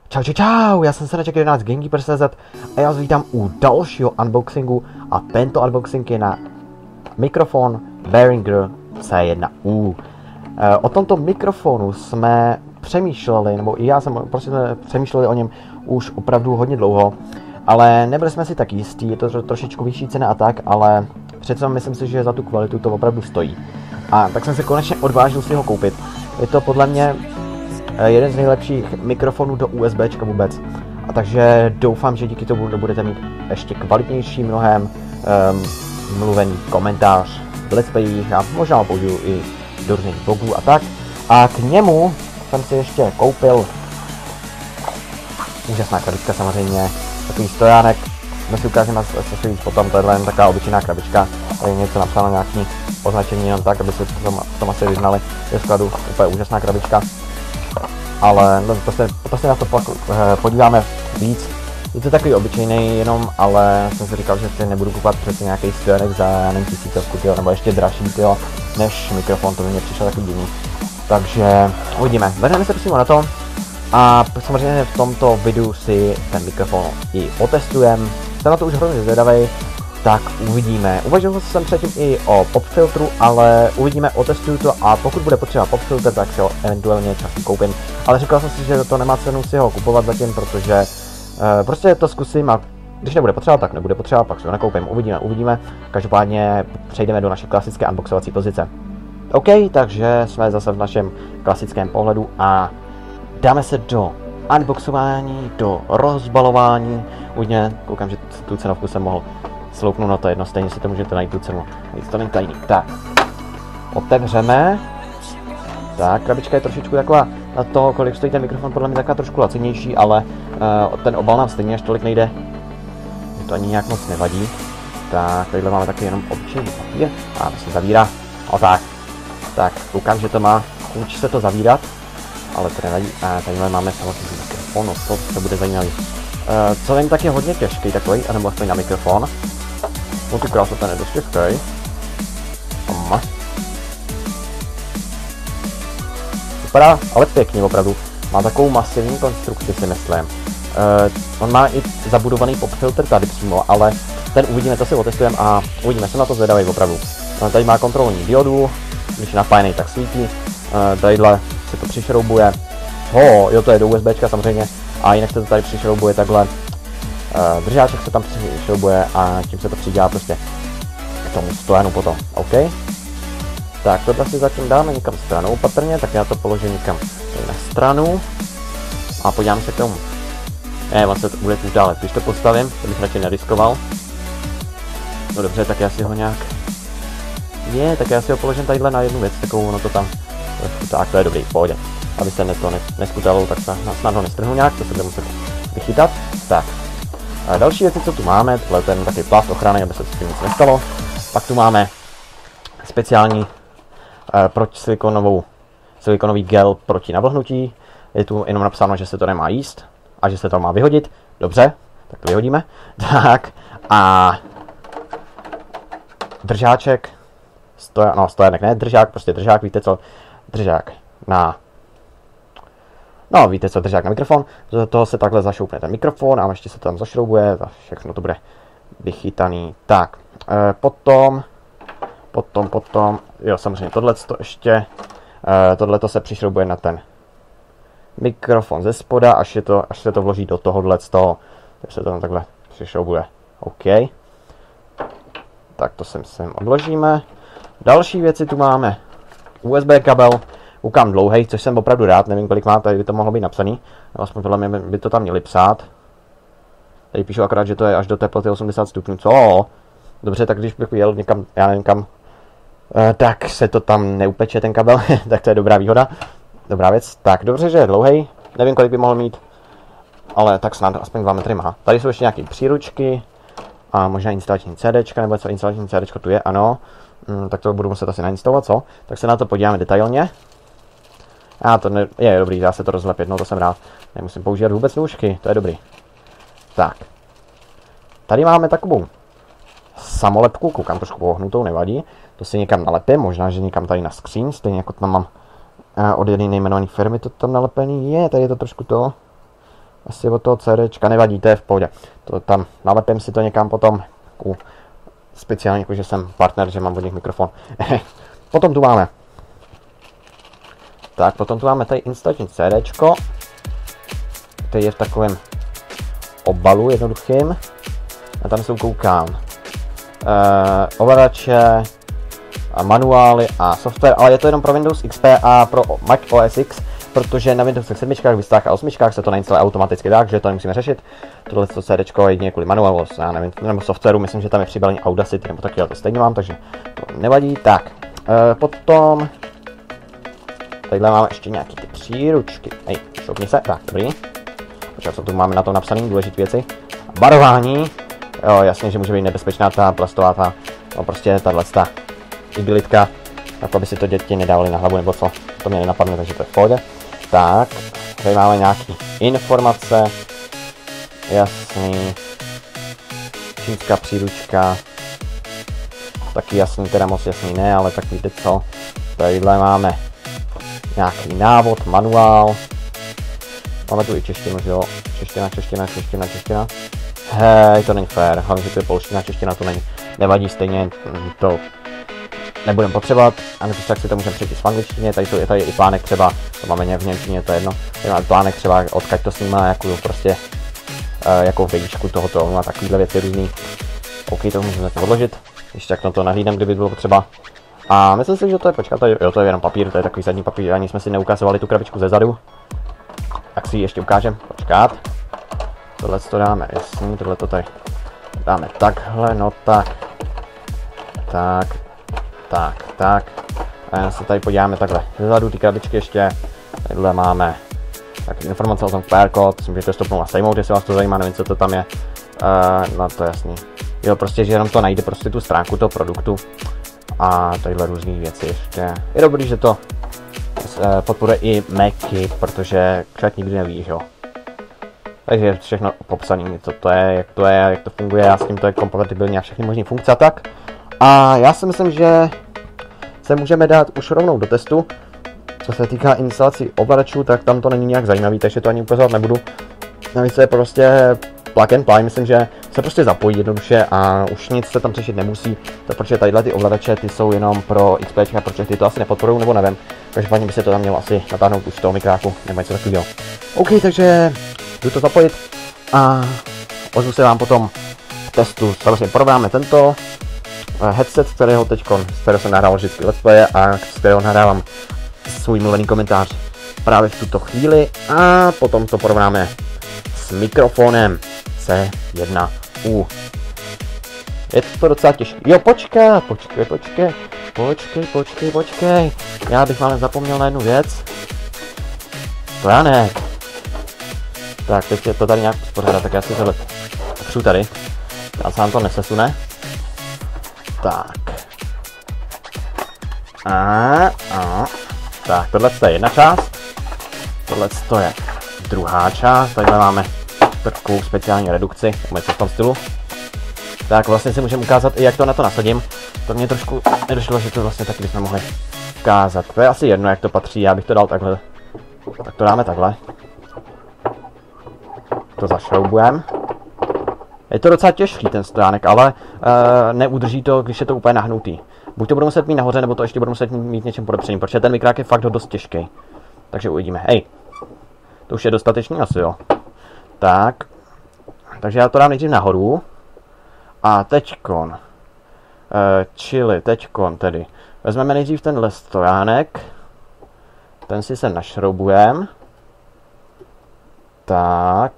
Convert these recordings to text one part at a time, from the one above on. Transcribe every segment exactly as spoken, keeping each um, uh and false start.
Čau, čau, čau, já jsem se Srneček jedenáct Gamekeeper tečka cz a já vás vítám u dalšího unboxingu a tento unboxing je na mikrofon Behringer C jedna U. E, o tomto mikrofonu jsme přemýšleli, nebo i já jsem prostě přemýšleli o něm už opravdu hodně dlouho, ale nebyli jsme si tak jistí, je to tro, trošičku vyšší cena a tak, ale přece myslím si, že za tu kvalitu to opravdu stojí. A tak jsem se konečně odvážil si ho koupit. Je to podle mě jeden z nejlepších mikrofonů do USBčka vůbec. A takže doufám, že díky tomu budete mít ještě kvalitnější mnohem um, mluvený komentář v let's playích a možná ho použiju i do různých blogů a tak. A k němu jsem si ještě koupil úžasná krabička samozřejmě, takový stojánek. My si ukážeme se víc potom, tohle je jen taková obyčejná krabička, tady je něco napsáno nějaký označení jenom tak, aby se v tom, v tom asi vyznali. Je skladu úplně úžasná krabička. Ale no, to, se, to se na to pak podíváme víc. Je to takový obyčejný jenom, ale jsem si říkal, že si nebudu kupovat přece nějaký stojanek za, já nevím, tisícovku, tyjo, nebo ještě dražší, tyjo, než mikrofon, to by mě přišlo takový divný. Takže uvidíme, vrhneme se prosím na to a samozřejmě v tomto videu si ten mikrofon i otestujeme. Jsem na to už hrozně zvědavej, tak uvidíme. Uvažoval jsem předtím i o popfiltru, ale uvidíme, otestuju to a pokud bude potřeba popfiltr, tak si ho eventuálně časem koupím. Ale říkal jsem si, že to nemá cenu si ho kupovat zatím, protože uh, prostě to zkusím a když nebude potřeba, tak nebude potřeba, pak si ho nekoupím. Uvidíme, uvidíme. Každopádně přejdeme do naší klasické unboxovací pozice. OK, takže jsme zase v našem klasickém pohledu a dáme se do unboxování, do rozbalování. Uvidíme, koukám, že tu cenovku jsem mohl sloupnu na to jedno, stejně si to můžete najít tu cenu. Nic to není tajný. Tak, otevřeme. Tak, krabička je trošičku taková, na to, kolik stojí ten mikrofon, podle mě taková trošku lacinější, ale uh, ten obal nám stejně až tolik nejde. To ani nějak moc nevadí. Tak, tadyhle máme taky jenom obyčejný papír. A to se zavírá. O tak. Tak, koukám, že to má, učí se to zavírat, ale to nevadí. A tadyhle máme samozřejmě mikrofon, no to, to bude zajímavý. Uh, co vím, tak je hodně těžký takový, anebo aspoň na mikrofon. No ty krása, ten je dost těžký. Oma. Vypadá ale pěkně opravdu. Má takovou masivní konstrukci, si myslím. Uh, on má i zabudovaný popfiltr tady přímo, ale ten uvidíme, to si otestujeme a uvidíme, jsem na to zvědavý opravdu. Uh, tady má kontrolní diodu, když je napájený, tak svítí. Uh, tadyhle se to přišroubuje. Ho, jo, to je do USBčka samozřejmě. A jinak se to tady přišroubuje takhle. Uh, držáček se tam přišroubuje a tím se to přidělá prostě k tomu stojanu potom. OK? Tak tohle si zatím dáme někam stranou patrně, tak já to položím někam tady na stranu a podívám se k tomu. Ne, on se to bude tu dále, když to postavím, to bych radši neriskoval. No dobře, tak já si ho nějak... Je, tak já si ho položím tadyhle na jednu věc, takovou ono to tam... Tak, to je dobrý, v pohodě. Aby se to neskutalo, tak se snad ho nestrhnu nějak, to se bude muset vychytat. Tak. A další věci, co tu máme, tohle ten takový plast ochrany, aby se s tím nic nestalo. Pak tu máme speciální eh, protisilikonovou silikonový gel proti navlhnutí. Je tu jenom napsáno, že se to nemá jíst a že se to má vyhodit. Dobře, tak to vyhodíme. Tak a držáček, stoja, no stojanek, ne držák, prostě držák, víte co, držák na... No, víte co, držák na mikrofon, do toho se takhle zašoupne ten mikrofon a ještě se to tam zašroubuje a všechno to bude vychytaný. Tak, e, potom, potom, potom, jo, samozřejmě tohleto ještě, e, tohleto se přišroubuje na ten mikrofon ze spoda, až, je to, až se to vloží do tohohle z toho, tak se to tam takhle přišroubuje. OK. Tak to sem, sem odložíme. Další věci tu máme. U S B kabel. Koukám dlouhej, což jsem opravdu rád, nevím kolik má, tady by to mohlo být napsaný, aspoň podle mě by to tam měli psát. Tady píšu akorát, že to je až do teploty osmdesát stupňů, co? Dobře, tak když bych jel někam, já nevím kam, eh, tak se to tam neupeče ten kabel, tak to je dobrá výhoda, dobrá věc. Tak dobře, že je dlouhej, nevím kolik by mohl mít, ale tak snad aspoň dva metry má. Tady jsou ještě nějaké příručky a možná instalační CDčka, nebo co instalační CDčko tu je, ano. Hmm, tak to budu muset asi nainstalovat, co? Tak se na to podíváme detailně. A to ne, je dobrý, dá se to rozlepit, no to jsem rád. Nemusím používat vůbec nůžky, to je dobrý. Tak. Tady máme takovou samolepku, koukám trošku pohnutou, nevadí. To si někam nalepím, možná, že někam tady na skříň, stejně jako tam mám od jedné nejmenované firmy to tam nalepený. Je, tady je to trošku to. asi od toho CDčka, nevadí, to je v pohodě. To tam nalepím si to někam potom, u, speciálně jako, že jsem partner, že mám od nich mikrofon. Potom tu máme. Tak, potom tu máme tady instalační CDčko, který je v takovém obalu jednoduchým. A tam se koukám. Uh, ovladače, a manuály a software, ale je to jenom pro Windows X P a pro Mac O S X, protože na Windows sedm, Vistách a osm se to nainstaluje automaticky, takže to nemusíme řešit. Tohle to CDčko je jedině kvůli manuálu, já nevím, nebo softwaru, myslím, že tam je přibalení Audacity nebo taky, ale to stejně mám, takže to nevadí. Tak, uh, potom tadyhle máme ještě nějaký ty příručky. Hej, šoupni se, tak, dobrý. Počkej, co tu máme na to napsané, důležité věci. Barování, jo, jasně, že může být nebezpečná ta plastová, ta, no prostě tahle ta igelitka, tak aby si to děti nedávali na hlavu nebo co, to mě nenapadne, takže to je v pohodě. Tak, tady máme nějaké informace, jasný, čínská příručka, taky jasný, teda moc jasný ne, ale tak víte co, tadyhle máme nějaký návod, manuál, máme tu i češtinu, že jo, čeština, čeština, čeština, čeština, hej, to není fér, hlavně, že to je polština, čeština, to není, nevadí, stejně to nebudeme potřebovat, a nebo tak si to můžeme přečíst v angličtině, tady to je tady i plánek třeba, to máme v němčině, to je jedno, tady máme plánek třeba, odkaď to snímá, jakou prostě, uh, jakou výšku tohoto, no a takovýhle věci různý. OK, to můžeme zatím odložit, když tak na to nahlídnem, kdyby bylo potřeba. A myslím si, že to je, počkat, to je, jo, to je jenom papír, to je takový zadní papír, ani jsme si neukazovali tu krabičku ze zadu. Tak si ji ještě ukážem, počkat. Tohle to dáme, jasný, tohle to tady dáme takhle, no tak, tak. Tak, tak. A se tady podíváme takhle zezadu ty krabičky ještě. Tadyhle máme taky informace o tom Q R kód, myslím, že to stopnou a sejmout, jestli vás to zajímá, nevím, co to tam je. Uh, no to je jasný. Jo, prostě, že jenom to najde prostě tu stránku toho produktu. A tadyhle různé věci ještě. Je dobrý, že to uh, podporuje i Macy, protože člověk nikdy neví, jo. Takže je všechno popsané, co to je, jak to je, jak to funguje, a s tím to je kompatibilní a všechny možné funkce a tak. A já si myslím, že se můžeme dát už rovnou do testu. Co se týká instalací ovladačů, tak tam to není nějak zajímavý, takže to ani ukazovat nebudu. Navíc je prostě plug and play, myslím, že se prostě zapojí jednoduše a už nic se tam řešit nemusí. To protože tadyhle ty ovladače, ty jsou jenom pro X P, protože ty to asi nepodporují, nebo nevím. Každopádně by se to tam mělo asi natáhnout už z toho mikráku, nebo něco takového. OK, takže jdu to zapojit a ozvu se vám potom v testu. Samozřejmě porovnáme tento headset, z kterého teďkon, z kterého jsem nahrával vždycky let's play a z kterého nahrávám svůj mluvený komentář právě v tuto chvíli, a potom to porovnáme s mikrofonem C jedna U. Je to docela těžké. Jo, počkej, počkej, počkej, počkej, počkej, počkej. Já bych vám zapomněl na jednu věc. Stojánek. Tak, teď je to tady nějak uspořádat, tak já si tohle přu tady. Já se nám to nesesune. Tak. A, a. Tak, tohle je jedna část. Tohle je druhá část. Tady máme takovou speciální redukci, něco v tom stylu. Tak vlastně si můžeme ukázat i jak to na to nasadím. To mě trošku nedošlo, že to vlastně taky bychom mohli ukázat. To je asi jedno, jak to patří, já bych to dal takhle. Tak to dáme takhle. To zašroubujeme. Je to docela těžký ten stojánek, ale uh, neudrží to, když je to úplně nahnutý. Buď to budu muset mít nahoře, nebo to ještě budu muset mít něčem podepřeným, protože ten mikrák je fakt dost těžký. Takže uvidíme. Hej, to už je dostatečný asi, jo. Tak, takže já to dám nejdřív nahoru. A teďkon, uh, čili teďkon tedy, vezmeme nejdřív tenhle stojánek. Ten si se našroubujeme. Tak.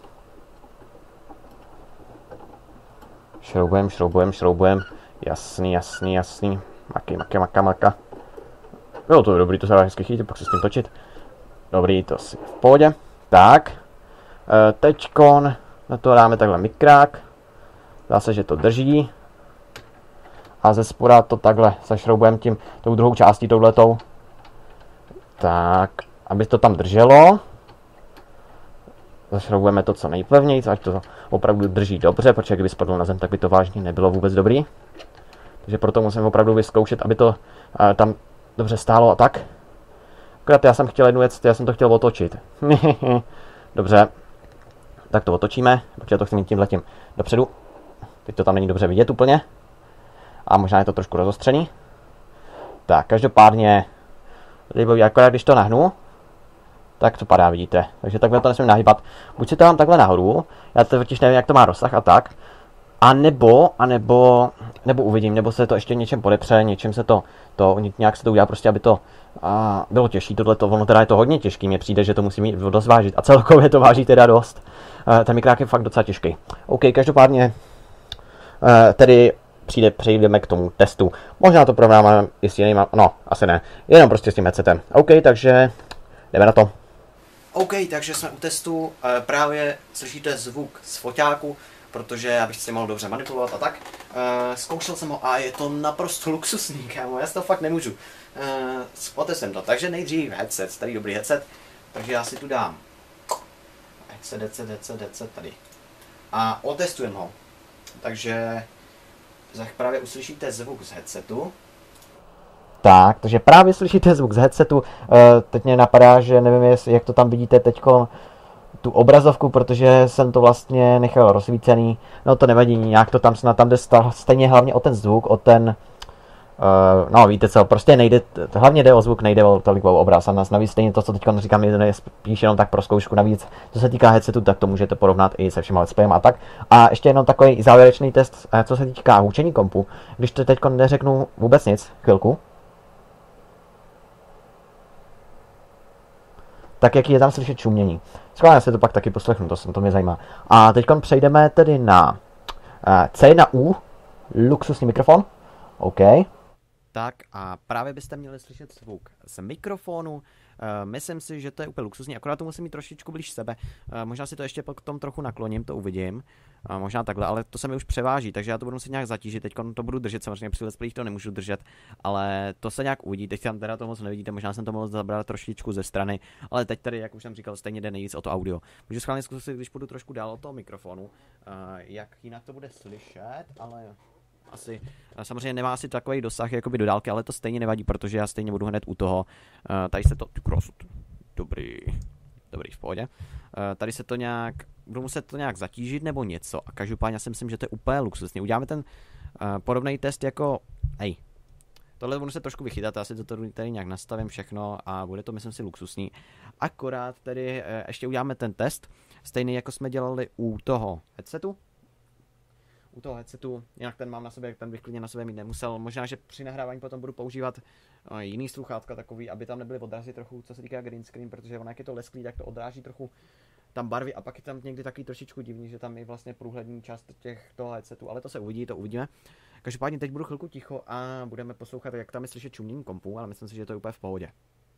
Šroubujem, šroubujem, šroubujem. Jasný, jasný, jasný. Maky, maky, maka, maka. Jo, to je dobrý, to se dá hezky chytit, pak se s tím točit. Dobrý, to si v pohodě. Tak. E, teďkon na to dáme takhle mikrák. Dá se, že to drží. A ze spoda to takhle zašroubujeme tím, tou druhou částí, touhletou. Tak, aby to tam drželo. Zašroubujeme to co nejpevněji, ať to opravdu drží dobře, protože kdyby spadlo na zem, tak by to vážně nebylo vůbec dobrý. Takže proto musím opravdu vyzkoušet, aby to uh, tam dobře stálo a tak. Akorát já jsem chtěl jednu věc, já jsem to chtěl otočit. Dobře. tak to otočíme, protože to chci mít tímhletím dopředu. Teď to tam není dobře vidět úplně. A možná je to trošku rozostřený. Tak, každopádně, líbivý, akorát když to nahnu, tak to padá, vidíte. Takže takhle to nesmím nahýbat. Buď si to dám takhle nahoru, já to totiž nevím, jak to má rozsah a tak. A nebo, a nebo, nebo uvidím, nebo se to ještě něčem podepře, něčem se to, to nějak se to udělá prostě, aby to a, bylo těžší. Tohle to, ono teda je to hodně těžký, mně přijde, že to musí mít dost vážit. A celkově to váží teda dost. E, ten mikrák je fakt docela těžký. OK, každopádně, e, tedy přijde, přejdeme k tomu testu. Možná to porovnáme i s jinýma, no, asi ne, jenom prostě s tím headsetem. OK, takže jdeme na to. OK, takže jsme u testu, e, právě slyšíte zvuk z foťáku, protože abych si mohl dobře manipulovat a tak. E, zkoušel jsem ho a je to naprosto luxusní, kámo, já si to fakt nemůžu. E, Otestujeme to, takže nejdřív headset, starý dobrý headset, takže já si tu dám headset, headset, headset, headset tady. A otestujeme ho, takže právě uslyšíte zvuk z headsetu. Tak, takže právě slyšíte zvuk z headsetu, e, teď mě napadá, že nevím, jestli, jak to tam vidíte teďko, tu obrazovku, protože jsem to vlastně nechal rozsvícený, no to nevadí, nějak to tam snad tam jde stejně hlavně o ten zvuk, o ten, uh, no víte co, prostě nejde, hlavně jde o zvuk, nejde o tolik o obraz a navíc stejně to, co teď říkám, je spíš jenom tak pro zkoušku, navíc, co se týká headsetu, tak to můžete porovnat i se všema let's playem a tak. A ještě jenom takový závěrečný test, co se týká hůčení kompu, když to teď neřeknu vůbec nic, chvilku, tak jaký je tam slyšet šumění. Schválně si to pak taky poslechnu, to, to mě zajímá. A teď přejdeme tedy na uh, C na U, luxusní mikrofon. OK. Tak a právě byste měli slyšet zvuk z mikrofonu. Uh, myslím si, že to je úplně luxusní, akorát to musím mít trošičku blíž sebe. Uh, možná si to ještě potom trochu nakloním, to uvidím. Uh, možná takhle, ale to se mi už převáží, takže já to budu muset nějak zatížit. Teď to budu držet, samozřejmě při let's playích to nemůžu držet, ale to se nějak uvidí. Teď tam teda to moc nevidíte, možná jsem to mohl zabrat trošičku ze strany, ale teď tady, jak už jsem říkal, stejně jde nejvíc o to audio. Můžu schválně zkusit, když půjdu trošku dál od toho mikrofonu, uh, jak jinak to bude slyšet, ale asi, samozřejmě nemá asi takový dosah jakoby do dálky, ale to stejně nevadí, protože já stejně budu hned u toho. Uh, tady se to, ty krásut, dobrý, dobrý, v pohodě. Uh, tady se to nějak, budu muset to nějak zatížit nebo něco a každopádně já si myslím, že to je úplně luxusní. Uděláme ten uh, podobný test jako, hej, tohle budu se trošku vychytat, já si to tady nějak nastavím všechno a bude to, myslím si, luxusní. Akorát tedy uh, ještě uděláme ten test, stejný jako jsme dělali u toho headsetu. U toho headsetu, jinak ten mám na sobě, ten bych klidně na sobě mít nemusel. Možná, že při nahrávání potom budu používat uh, jiný sluchátka takový, aby tam nebyly odrazy trochu, co se týká green screen, protože ono jak je to lesklý, tak to odráží trochu tam barvy a pak je tam někdy taky trošičku divný, že tam je vlastně průhlední část těch toho headsetu, ale to se uvidí, to uvidíme. Každopádně teď budu chvilku ticho a budeme poslouchat, jak tam je slyšet šumění kompu, ale myslím si, že to je úplně v pohodě.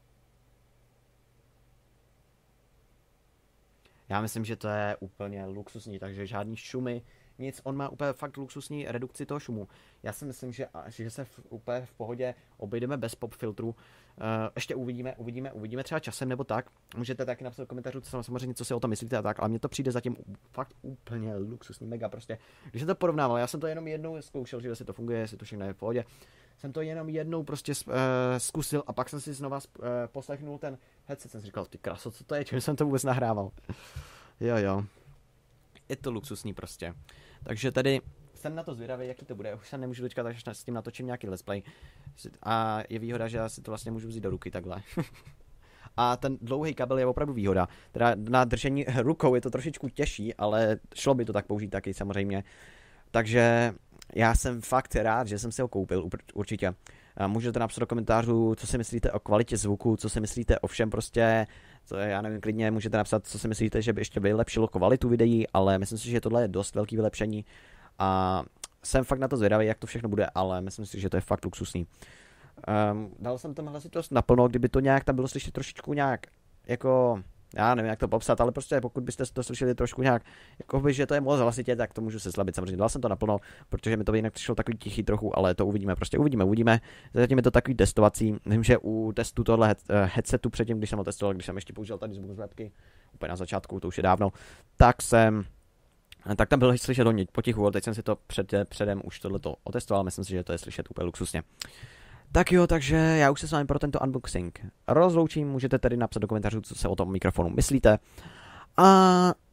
Já myslím, že to je úplně luxusní, takže žádný šumy, nic, on má úplně fakt luxusní redukci toho šumu. Já si myslím, že, že se v, úplně v pohodě obejdeme bez pop filtru. Uh, ještě uvidíme, uvidíme, uvidíme třeba časem nebo tak. Můžete taky napsat do komentářů, co samozřejmě, co si o tom myslíte a tak, ale mně to přijde zatím fakt úplně luxusní, mega prostě. Když jsem to porovnával, já jsem to jenom jednou zkoušel, že jestli to funguje, jestli to všechno je v pohodě. Jsem to jenom jednou prostě uh, zkusil a pak jsem si znova uh, poslechnul ten headset, jsem si říkal, ty kraso, co to je, čím jsem to vůbec nahrával. Jo, jo. Je to luxusní prostě. Takže tady jsem na to zvědavý, jaký to bude. Už se nemůžu dočkat, až s tím natočím nějaký let's play. A je výhoda, že já si to vlastně můžu vzít do ruky takhle. A ten dlouhý kabel je opravdu výhoda. Teda na držení rukou je to trošičku těžší, ale šlo by to tak použít taky samozřejmě. Takže já jsem fakt rád, že jsem si ho koupil, určitě. Můžete napsat do komentářů, co si myslíte o kvalitě zvuku, co si myslíte o všem prostě, co je, já nevím, klidně můžete napsat, co si myslíte, že by ještě vylepšilo kvalitu videí, ale myslím si, že tohle je dost velký vylepšení a jsem fakt na to zvědavý, jak to všechno bude, ale myslím si, že to je fakt luxusní. Um, dal jsem tam hlasitost naplno, kdyby to nějak tam bylo slyšet trošičku nějak, jako, já nevím, jak to popsat, ale prostě pokud byste to slyšeli trošku nějak, jako by, že to je moc hlasitě, tak to můžu se slabit. Samozřejmě dal jsem to naplno, protože mi to jinak přišlo takový tichý trochu, ale to uvidíme, prostě uvidíme, uvidíme. Zatím je to takový testovací. Vím, že u testu tohle headsetu předtím, když jsem ho testoval, když jsem ještě použil tady zvuk z webky, úplně na začátku, to už je dávno, tak jsem, tak tam bylo slyšet hodně potichu, teď jsem si to před, předem už tohleto otestoval, myslím si, že to je slyšet úplně luxusně. Tak jo, takže já už se s vámi pro tento unboxing rozloučím, můžete tedy napsat do komentářů, co se o tom mikrofonu myslíte. A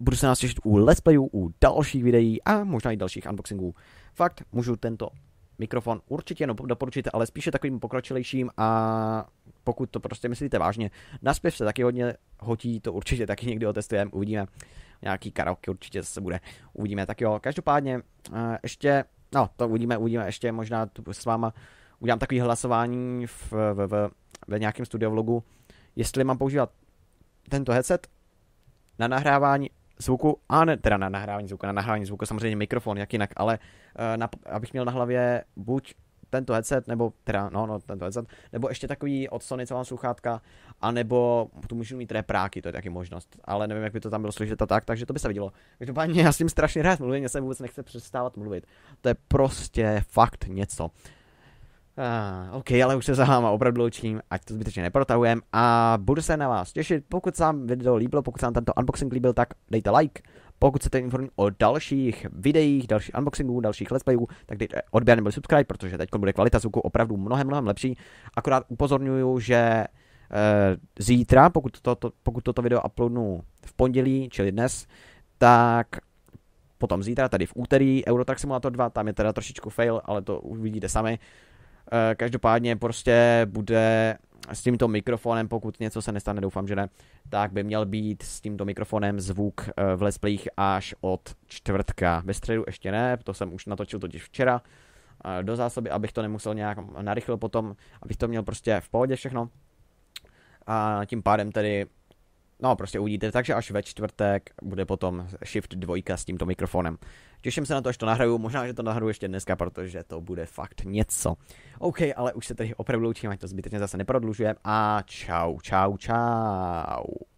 budu se nás těšit u let's playů, u dalších videí a možná i dalších unboxingů. Fakt, můžu tento mikrofon určitě no, doporučit, ale spíše takovým pokročilejším a pokud to prostě myslíte vážně, na zpěv se taky hodně hodí, to určitě taky někdy otestujeme, uvidíme. Nějaký karaoke určitě se bude, uvidíme. Tak jo, každopádně uh, ještě, no to uvidíme, uvidíme ještě možná tu s váma udělám takový hlasování v, v, v, v nějakém studiovlogu, jestli mám používat tento headset na nahrávání zvuku, a ne, teda na nahrávání zvuku, na nahrávání zvuku samozřejmě mikrofon, jak jinak, ale uh, na, abych měl na hlavě buď tento headset, nebo teda, no, no, tento headset, nebo ještě takový od Sony, co mám sluchátka, anebo tu můžu mít repráky, to je taky možnost, ale nevím, jak by to tam bylo složit a tak, takže to by se vidělo. Každopádně já s tím strašně rád mluvím, mě se vůbec nechce přestávat mluvit, to je prostě fakt něco. Ah, ok, ale už se za váma opravdu loučím, ať to zbytečně neprotahujem a budu se na vás těšit, pokud se vám video líbilo, pokud se vám tento unboxing líbil, tak dejte like, pokud chcete informovat o dalších videích, dalších unboxingů, dalších let's playů, tak dejte odběr nebo subscribe, protože teď bude kvalita zvuku opravdu mnohem, mnohem lepší, akorát upozorňuju, že e, zítra, pokud, to, to, pokud toto video uploadnu v pondělí, čili dnes, tak potom zítra, tady v úterý, Euro Truck Simulator dva, tam je teda trošičku fail, ale to uvidíte sami. Každopádně prostě bude s tímto mikrofonem, pokud něco se nestane, doufám, že ne, tak by měl být s tímto mikrofonem zvuk v let's playích až od čtvrtka. Ve středu ještě ne, to jsem už natočil totiž včera do zásoby, abych to nemusel nějak narychlo potom, abych to měl prostě v pohodě všechno. A tím pádem tedy, no prostě uvidíte, takže až ve čtvrtek bude potom Shift dva s tímto mikrofonem. Těším se na to, až to nahraju, možná, že to nahraju ještě dneska, protože to bude fakt něco. OK, ale už se tady opravdu loučím, ať to zbytečně zase neprodlužujem a čau, čau, čau.